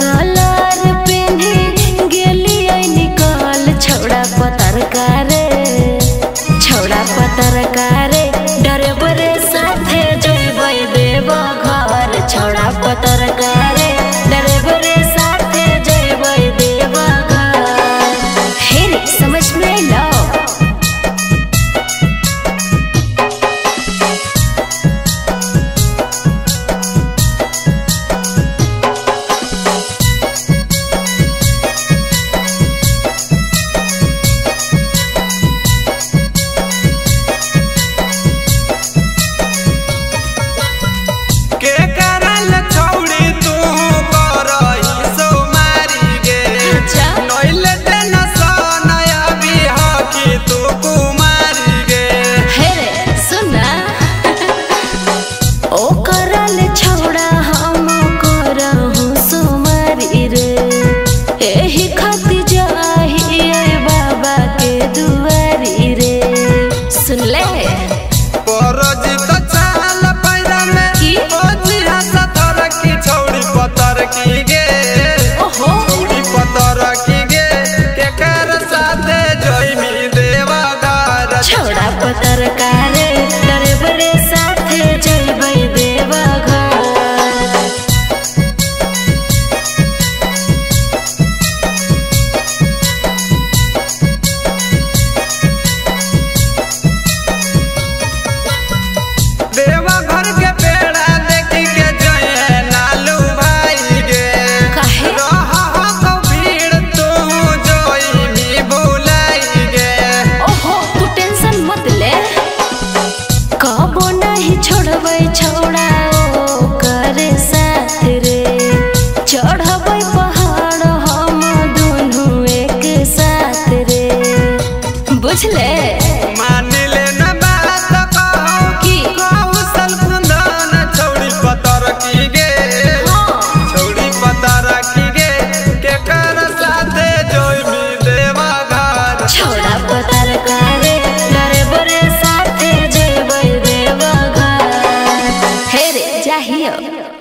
Colour पेन्हे गेली निकल छौड़ा पतरकारे डरे बरे साथे जइबै देव घर छौड़ा पतरकारे डरे बरे साथे जइबै देव घर। हे रे समझ में लो पतरकारे डरे बरे साथे जइबै देव घर। देवा घर के पेड़ा देखी के जइए नालू भाई गे काहे रहा हो भीड़ तू जोई भुलाई गे। ओहो तू टेंशन मत ले कबो नहीं छोड़बै छौड़ा करे साथ रे चढ़बै पहाड़ हम दुनू एक साथ रे बुझले मान ले न बात कहू की कौशल कुंदन छौड़ी पतरकी गे छौड़ी पतरकी गे के कर साथे जोई देवा घर छौड़ा पतरकारे डरे बरे साथे जइबै देव घर। हे रे जाहियो।